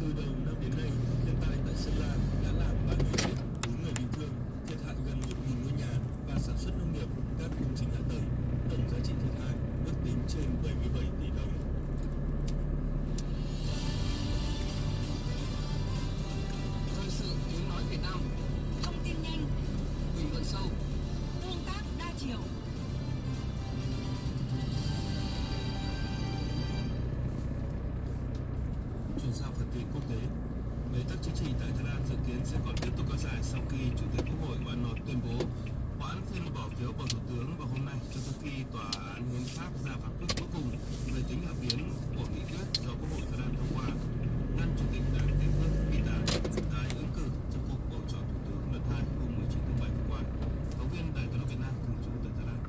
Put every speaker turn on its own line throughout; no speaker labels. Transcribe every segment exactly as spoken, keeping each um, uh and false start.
Từ đầu năm đến nay, thiên tai tại Sơn La đã làm ba người chết, bốn người bị thương, thiệt hại gần một nghìn ngôi nhà và sản xuất nông nghiệp, các công trình hạ tầng. Tổng giá trị thiệt hại ước tính trên bảy mươi bảy tỷ đồng.
Thời sự tiếng nói Việt Nam.
Thông tin nhanh,
bình luận sâu,
tương tác đa chiều.
Chuyển sang phần tin quốc tế. Bế tắc chính trị tại Thái Lan dự kiến sẽ còn tiếp tục kéo dài sau khi Chủ tịch Quốc hội Oan Nọt tuyên bố hoãn phiên bỏ phiếu bầu thủ tướng vào hôm nay, cho tới khi tòa án hiến pháp ra phán quyết cuối cùng về tính hợp hiến của nghị quyết do Quốc hội Thái Lan thông qua ngăn Chủ tịch Đảng Tiến bước Pita tái ứng cử trong cuộc bầu chọn thủ tướng lần hai hôm mười chín tháng bảy vừa qua. Phóng viên Đài Tiếng nói Việt Nam thường trú tại Thái Lan.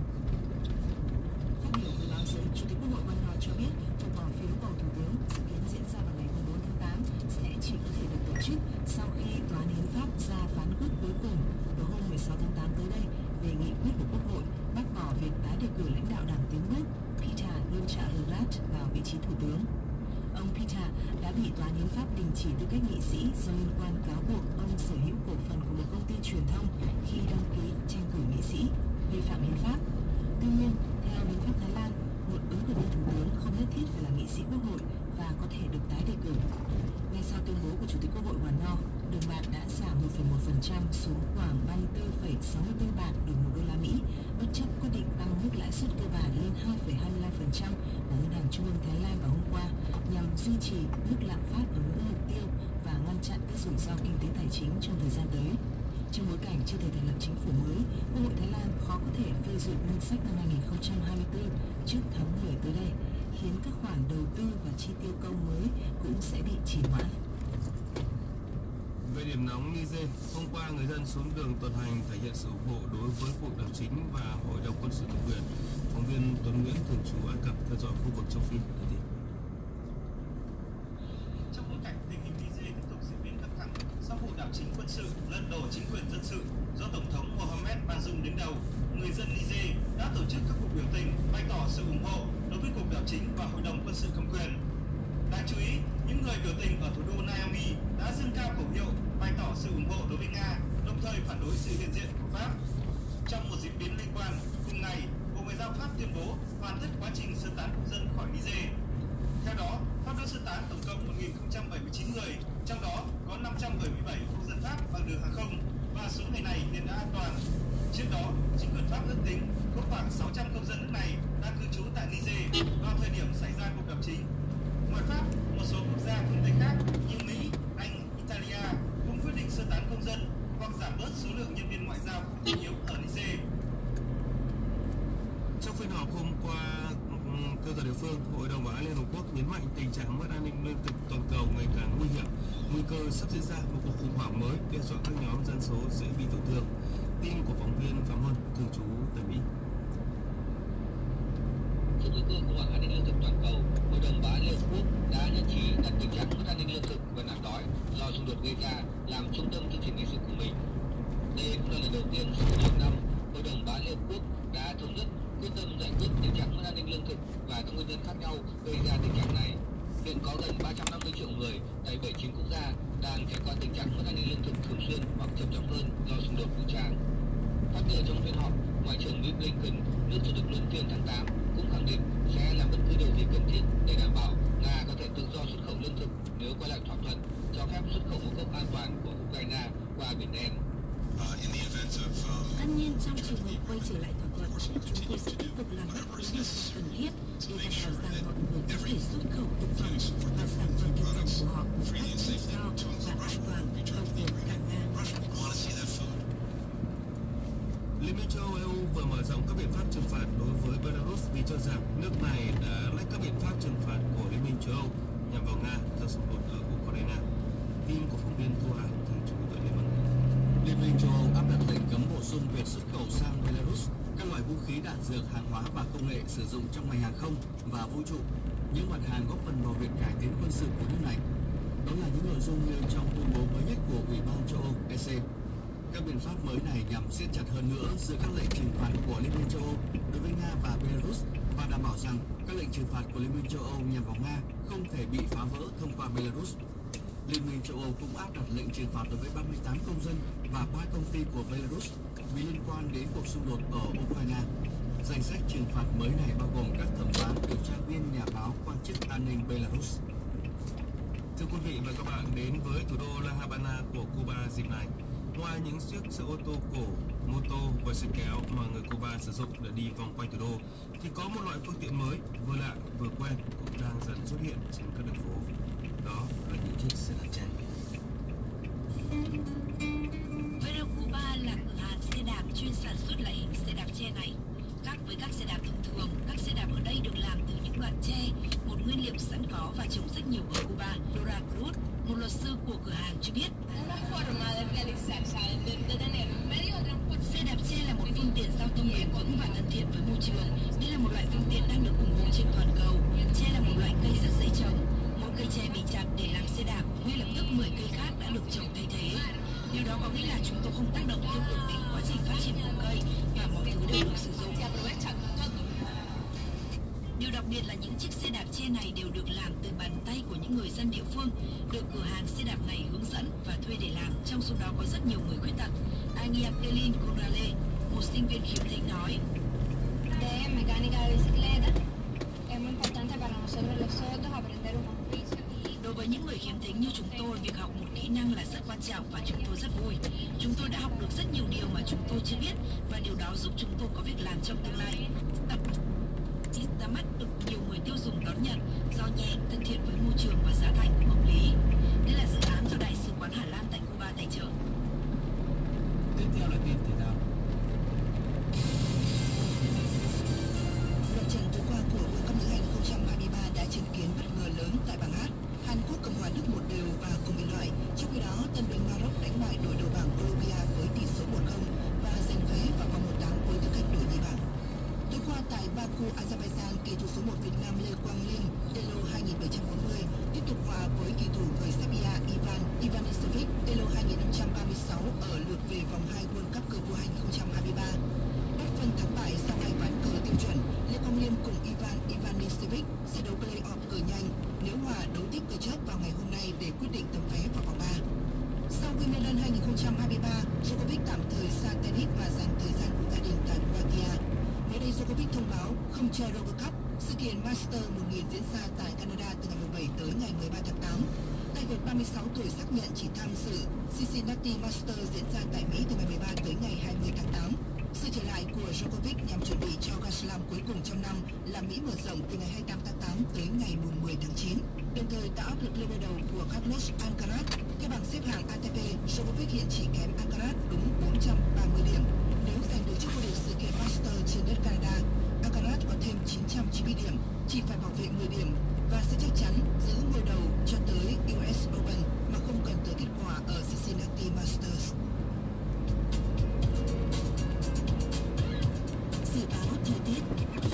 Phát biểu với báo giới, Chủ tịch Quốc hội Oan Nọt cho biết cuộc bỏ phiếu bầu thủ tướng dự kiến diễn ra vào ngày mười bốn tháng tám sẽ chỉ có thể được tổ chức sau khi tòa án hiến pháp ra phán quyết cuối cùng vào hôm mười sáu tháng tám tới đây về nghị quyết của Quốc hội bác bỏ việc tái đề cử lãnh đạo Đảng Tiến bước Pita Limjaroenrat vào vị trí thủ tướng. Ông Pita đã bị tòa án hiến pháp đình chỉ tư cách nghị sĩ do liên quan cáo buộc ông sở hữu cổ phần của một công ty truyền thông khi đăng ký tranh cử nghị sĩ, vi phạm hiến pháp. Tuy nhiên, theo hiến pháp Thái Lan, một ứng cử viên thủ tướng không nhất thiết phải là nghị sĩ quốc hội và có thể được tái đề cử. Ngay sau tuyên bố của Chủ tịch Quốc hội Oan Nọt, đồng bạc đã giảm một phẩy một phần trăm xuống khoảng ba mươi tư phẩy sáu mươi tư bạt đổi một đô la Mỹ, bất chấp quyết định tăng mức lãi suất cơ bản lên hai phẩy hai mươi lăm phần trăm của Ngân hàng Trung ương Thái Lan vào hôm qua nhằm duy trì mức lạm phát ở ngưỡng mục tiêu và ngăn chặn các rủi ro kinh tế tài chính trong thời gian tới. Trong bối cảnh chưa thể thành lập chính phủ mới, Quốc hội Thái Lan khó có thể phê duyệt ngân sách năm hai nghìn không trăm hai mươi tư trước tháng mười tới đây, khiến các khoản đầu tư và chi tiêu công mới cũng sẽ bị trì hoãn.
Về điểm nóng Niger, hôm qua người dân xuống đường tuần hành thể hiện sự ủng hộ đối với cuộc đảo chính và hội đồng quân sự cầm quyền. Phóng viên Tuấn Nguyễn thường trú Ai Cập theo dõi khu vực châu Phi.
Trong bối cảnh tình hình Niger tiếp tục diễn biến căng thẳng sau vụ đảo chính quân sự lật đổ chính quyền dân sự do tổng thống Mohamed Bazoum đứng đầu, người dân Niger đã tổ chức các cuộc biểu tình bày tỏ sự ủng hộ đối với cuộc đảo chính và hội đồng quân sự cầm quyền. Đáng chú ý, những người biểu tình ở thủ đô Niamey đã dâng cao khẩu hiệu bày tỏ sự ủng hộ đối với Nga, đồng thời phản đối sự hiện diện của Pháp. Trong một diễn biến liên quan, cùng ngày, Bộ Ngoại giao Pháp tuyên bố hoàn tất quá trình sơ tán công dân khỏi Niger. Theo đó, Pháp đã sơ tán tổng cộng một nghìn không trăm bảy mươi chín người, trong đó có năm trăm bảy mươi bảy công dân Pháp bằng đường hàng không, và số người này hiện đã an toàn. Trước đó, chính quyền Pháp ước tính có khoảng sáu trăm công dân nước này đang cư trú tại Niger vào thời điểm xảy ra cuộc đảo chính. Ngoài Pháp, một số quốc gia phương Tây khác như Mỹ, Anh, Italia cũng quyết định sơ tán công dân hoặc giảm bớt số lượng nhân viên ngoại giao không thiết yếu ở Niger.
Trong phiên họp hôm qua, theo giờ địa phương, Hội đồng Bảo an Liên Hợp Quốc nhấn mạnh tình trạng mất an ninh lương thực toàn cầu ngày càng nguy hiểm, nguy cơ sắp diễn ra một cuộc khủng hoảng mới đe dọa các nhóm dân số dễ bị tổn thương. Tin của phóng viên Phạm Huân thường trú tại Mỹ.
Trước nguy cơ khủng hoảng an ninh lương thực toàn cầu, Hội đồng Bảo an Liên Hợp Quốc đã nhất trí đặt tình trạng mất an ninh lương thực và nạn đói do xung đột gây ra làm trung tâm chương trình nghị sự của mình. Đây cũng là lần đầu tiên sau nhiều năm, Hội đồng Bảo an Liên Hợp Quốc đã thống nhất quyết tâm giải quyết tình trạng mất an ninh lương thực và các nguyên nhân khác nhau gây ra tình trạng này. Hiện có gần ba trăm năm mươi triệu người tại bảy mươi chín quốc gia đang trải qua tình trạng mất an ninh lương thực thường xuyên hoặc trầm trọng hơn do xung đột vũ trang. Phát biểu trong phiên họp, Ngoại trưởng Mỹ Blinken, nước chủ tịch luân phiên tháng tám, cũng khẳng định sẽ làm bất cứ điều gì cần thiết để đảm bảo Nga có thể tự do xuất khẩu lương thực nếu quay lại thỏa thuận cho phép xuất khẩu ngũ cốc an toàn của Ukraine qua Biển Đen.
Tất nhiên, trong trường hợp quay trở lại thỏa thuận, chúng tôi sẽ tiếp tục làm bất cứ điều gì cần thiết để đảm bảo rằng mọi người có thể xuất khẩu thực phẩm và sản phẩm thực phẩm của họ một cách tự do và an toàn bao gồm cả Nga.
Liên minh châu Âu e u vừa mở rộng các biện pháp trừng phạt đối với Belarus vì cho rằng nước này đã lách các biện pháp trừng phạt của Liên minh châu Âu nhằm vào Nga do xung đột ở Ukraine. Tin của phóng viên Thu Hà thường trú tại Liên bang.
Liên minh châu Âu áp đặt lệnh cấm bổ sung việc xuất khẩu sang Belarus các loại vũ khí, đạn dược, hàng hóa và công nghệ sử dụng trong ngành hàng không và vũ trụ, những mặt hàng góp phần vào việc cải tiến quân sự của nước này. Đó là những nội dung nêu trong tuyên bố mới nhất của Ủy ban châu Âu E C. Các biện pháp mới này nhằm siết chặt hơn nữa giữa các lệnh trừng phạt của Liên minh châu Âu đối với Nga và Belarus và đảm bảo rằng các lệnh trừng phạt của Liên minh châu Âu nhằm vào Nga không thể bị phá vỡ thông qua Belarus. Liên minh châu Âu cũng áp đặt lệnh trừng phạt đối với ba mươi tám công dân và ba công ty của Belarus vì liên quan đến cuộc xung đột ở Ukraine. Danh sách trừng phạt mới này bao gồm các thẩm phán, điều tra viên, nhà báo, quan chức an ninh Belarus.
Thưa quý vị và các bạn, đến với thủ đô La Habana của Cuba dịp này, ngoài những chiếc xe ô tô cổ, mô tô và xe kéo mà người Cuba sử dụng để đi vòng quanh thủ đô, thì có một loại phương tiện mới vừa lạ vừa quen cũng đang dần xuất hiện trên các đường phố. Đó là những chiếc xe đạp tre.
Vero Cuba là cửa hàng xe đạp chuyên sản xuất loại hình xe đạp tre này. Khác với các xe đạp thông thường, các xe đạp ở đây được làm từ những đoạn tre, một nguyên liệu sẵn có và trồng rất nhiều ở Cuba. Dora Cruz, một luật sư của cửa hàng cho biết, xe đạp tre là một phương tiện giao thông bền vững và thân thiện với môi trường. Đây là một loại phương tiện đang được ủng hộ trên toàn cầu. Tre là một loại cây rất dễ trồng. Mỗi cây tre bị chặt để làm xe đạp, ngay lập tức mười cây khác đã được trồng thay thế. Điều đó có nghĩa là chúng tôi không tác động tiêu cực đến quá trình phát triển của cây và mọi thứ đều được sử dụng. Điều đặc biệt là những chiếc xe đạp tre này đều được làm từ bàn tay của những người dân địa phương, được cửa hàng xe đạp này hướng dẫn và thuê để làm. Trong số đó có rất nhiều người khuyết tật. Angelina Corrale, một sinh viên khiếm thính nói, đối với những người khiếm thính như chúng tôi, việc học một kỹ năng là rất quan trọng và chúng tôi rất vui. Chúng tôi đã học được rất nhiều điều mà chúng tôi chưa biết và điều đó giúp chúng tôi có việc làm trong tương lai. Tập ra mắt được nhiều người tiêu dùng đón nhận do nhẹ, thân thiện với môi trường và giá thành cũng hợp lý. Đây là dự án do Đại sứ quán Hà Lan tại Cuba tài trợ.
Tiếp theo là tin thể thao.
Loạt trận tối qua của World Cup nữ hai không hai ba đã chứng kiến bất ngờ lớn tại bảng H. Hàn Quốc Cộng hòa Đức một đều và cùng bị loại. Trong khi đó, Tân binh Maroc đánh bại đội đầu bảng Colombia với tỷ số một không và giành vé vào vòng một tám với tư cách đội nhì bảng. Tối qua tại Baku, Azerbaijan, kỳ thủ số một Việt Nam Lê Quang Linh, Elo hai bảy bốn không tiếp tục hòa với kỳ thủ người Serbia Ivan Ivanisevic, Elo hai năm ba sáu ở lượt về vòng hai World Cup cờ vua hai không hai ba. Bất phân thắng bại sau hai ván cờ tiêu chuẩn, Lê Quang Liêm cùng Ivan Ivanisevic sẽ đấu play-off cờ nhanh. Nếu hòa đấu tiếp cờ chớp vào ngày hôm nay để quyết định tấm vé vào vòng ba. Sau Wimbledon hai không hai ba, Djokovic tạm thời xa tennis và dành thời gian cùng gia đình tại Croatia. Mới đây Djokovic thông báo không chơi Rover Cup, sự kiện Master một nghìn diễn ra tại Canada từ ngày mười bảy tới ngày mười ba tháng tám. Tay vợt ba mươi sáu tuổi xác nhận chỉ tham dự Cincinnati Master diễn ra tại Mỹ từ ngày mười ba tới ngày hai mươi tháng tám. Sự trở lại của Djokovic nhằm chuẩn bị cho Grand Slam cuối cùng trong năm là Mỹ mở rộng từ ngày hai mươi tám tháng tám tới ngày mười tháng chín, đồng thời tạo áp lực lên đối đầu của Carlos Alcaraz. Theo bảng xếp hạng a tê pê, Djokovic hiện chỉ kém Alcaraz đúng bốn trăm ba mươi điểm. Nếu giành được chức vô địch sự kiện Master trên đất Canada, Alcaraz có thêm chín trăm chín mươi điểm, chỉ phải bảo vệ mười điểm và sẽ chắc chắn giữ ngôi đầu cho tới u ét Open mà không cần tới kết quả ở Cincinnati Masters. Dự báo thời tiết.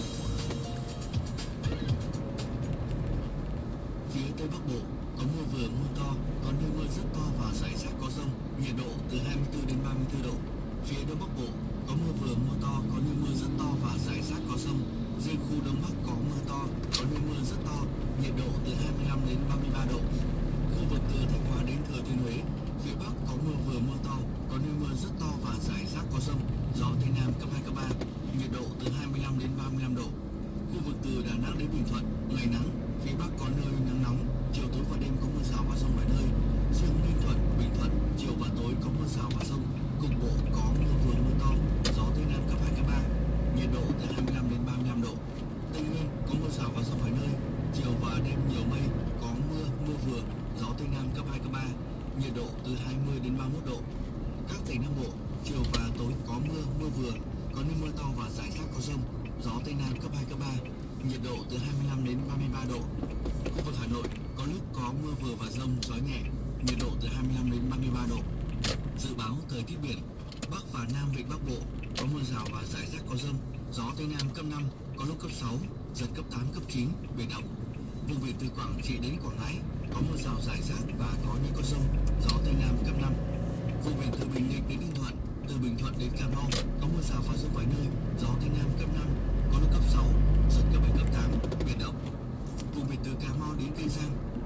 Phía Tây Bắc Bộ có mưa vừa mưa to, có nơi mưa rất to và rải rác có dông, nhiệt độ từ hai mươi tư đến ba mươi tư độ. Phía Đông Bắc Bộ có mưa vừa mưa to, có nơi mưa rất to và rải rác có dông. Riêng khu Đông Bắc có mưa to, có nơi mưa rất to, nhiệt độ từ hai mươi lăm đến ba mươi ba độ. Khu vực từ Thanh Hóa đến Thừa Thiên Huế, phía Bắc có mưa vừa mưa to, có nơi mưa rất to và rải rác có dông, gió Tây Nam cấp hai cấp ba, nhiệt độ từ hai mươi lăm đến ba mươi lăm độ. Khu vực từ Đà Nẵng đến Bình Thuận, ngày nắng, phía Bắc có nơi nắng nóng, chiều tối và đêm có mưa rào và dông vài nơi. Riêng Ninh Thuận, Bình Thuận, chiều và tối có mưa rào và dông, cục bộ có mưa vừa mưa to, gió Tây Nam cấp hai cấp ba, nhiệt độ từ hai mươi lăm đến ba mươi lăm độ. Tây Nguyên có mưa rào và dông vài nơi, chiều và đêm nhiều mây, có mưa, mưa vừa, gió Tây Nam cấp hai cấp ba, nhiệt độ từ hai mươi đến ba mươi mốt độ. Các tỉnh Nam Bộ, chiều và tối có mưa, mưa vừa, có nơi mưa to và rải rác có dông, gió Tây Nam cấp hai cấp ba, nhiệt độ từ hai mươi lăm đến ba mươi ba độ. Khu vực Hà Nội có lúc có mưa vừa và dông, gió nhẹ, nhiệt độ từ hai mươi lăm đến ba mươi ba độ. Dự báo thời tiết biển, Bắc và Nam Vịnh Bắc Bộ có mưa rào và rải rác có dông, gió Tây Nam cấp năm, có lúc cấp sáu, giật cấp tám, cấp chín, biển động. Vùng biển từ Quảng Trị đến Quảng Ngãi có mưa rào rải rác và có nơi có dông, gió Tây Nam cấp năm. Vùng biển từ Bình Định đến Ninh Thuận, từ Bình Thuận đến Cà Mau có mưa rào và dông vài nơi, gió Tây Nam cấp năm, có lúc cấp sáu, giật cấp bảy, cấp tám, biển động. Vùng biển từ Cà Mau đến Kiên Giang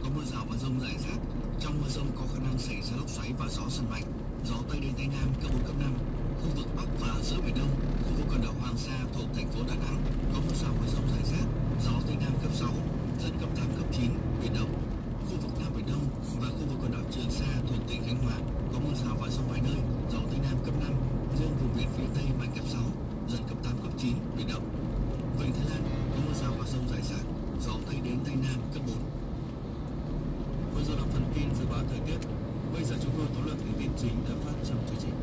có mưa rào và dông rải rác. Trong mưa dông có khả năng xảy ra lốc xoáy và gió giật mạnh. Gió Tây đến Tây Nam cấp bốn cấp năm. Khu vực Bắc và giữa Biển Đông, khu vực quần đảo Hoàng Sa thuộc thành phố Đà Nẵng có mưa rào và dông rải rác. Gió Tây Nam cấp sáu, giật cấp tám cấp chín, biển động. Khu vực Nam Biển Đông và khu vực quần đảo Trường Sa thuộc tỉnh Khánh Hòa có mưa rào và dông vài nơi. Gió Tây Nam cấp năm, riêng vùng biển phía Tây mạnh cấp sáu, giật cấp tám cấp chín, biển động. Vịnh Thái Lan có mưa rào và dông rải rác. Gió Tây đến Tây Nam cấp bốn.
Vừa rồi là phần tin dự báo thời tiết. Bây giờ chúng tôi tóm lược những tin chính đã phát trong chương trình.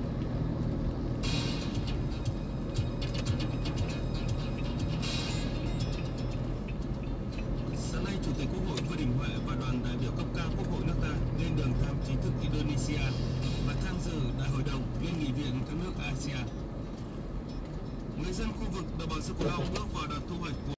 Sáng nay, Chủ tịch Quốc hội Vương Đình Huệ và đoàn đại biểu cấp cao Quốc hội nước ta lên đường thăm chính thức Indonesia và tham dự Đại hội đồng Liên nghị viện các nước a sê an. Người dân khu vực đồng bằng sông Cửu Long bước vào đợt thu hoạch